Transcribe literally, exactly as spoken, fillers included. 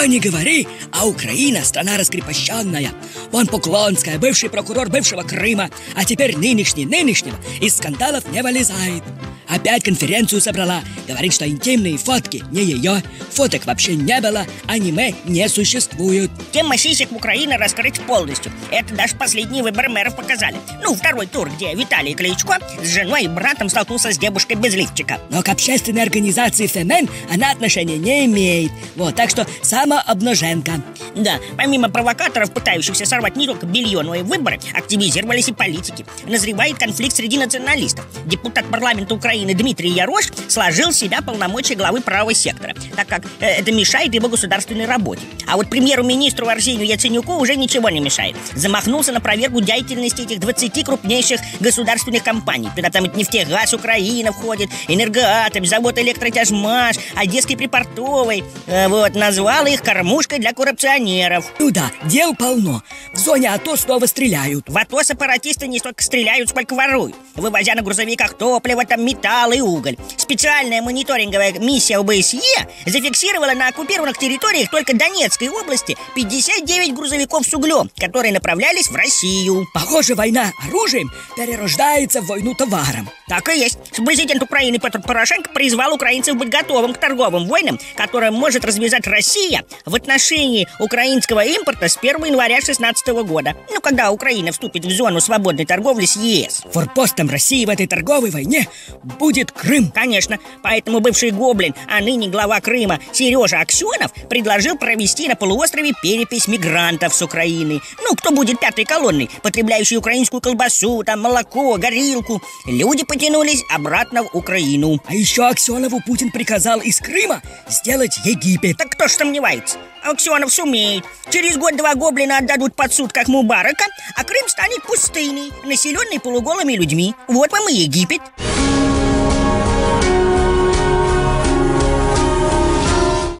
Что ни говори, а Украина страна раскрепощенная. Вон Поклонская, бывший прокурор бывшего Крыма, а теперь нынешний нынешнего, из скандалов не вылезает. Опять конференцию собрала. Говорит, что интимные фотки не ее, фоток вообще не было, аниме не существует. Тема сисек в Украине раскрыть полностью. Это даже последние выборы мэров показали. Ну, второй тур, где Виталий Кличко с женой и братом столкнулся с девушкой без лифчика. Но к общественной организации Фемен она отношения не имеет. Вот, так что самообнаженка. Да, помимо провокаторов, пытающихся сорвать не только белье, но и выборы, активизировались и политики. Назревает конфликт среди националистов. Депутат парламента Украины Дмитрий Ярош сложил в себя полномочия главы правого сектора, так как э, это мешает его государственной работе. А вот премьеру-министру Арсению Яценюку уже ничего не мешает. Замахнулся на проверку деятельности этих двадцати крупнейших государственных компаний. Туда там «Нефтегаз Украина» входит, «Энергоатом», завод «Электротяжмаш», «Одесский припортовый». Э, вот, назвал их кормушкой для коррупционеров. Ну да, дел полно. В зоне АТО снова стреляют. В АТО сепаратисты не столько стреляют, сколько воруют, вывозя на грузовиках топливо, там металл и уголь. Специальная мониторинговая миссия ОБСЕ зафиксировала на оккупированных территориях только Донецкой области пятьдесят девять грузовиков с углем, которые направлялись в Россию. Похоже, война оружием перерождается в войну товаром. Так и есть. Президент Украины Петр Порошенко призвал украинцев быть готовым к торговым войнам, которые может развязать Россия в отношении украинского импорта с первого января две тысячи шестнадцатого года. Ну, когда Украина вступит в зону свободной торговли с ЕС. Форпостом России в этой торговой войне будет Крым. Конечно, поэтому бывший гоблин, а ныне глава Крыма Сережа Аксенов предложил провести на полуострове перепись мигрантов с Украины. Ну, кто будет пятой колонной, потребляющей украинскую колбасу, там, молоко, горилку. Люди потянулись обратно в Украину. А еще Аксенову Путин приказал из Крыма сделать Египет. Так кто ж сомневается? Аксенов сумеет. Через год-два гоблина отдадут под суд как Мубарака, а Крым станет пустыней, населенной полуголыми людьми. Вот вам и Египет.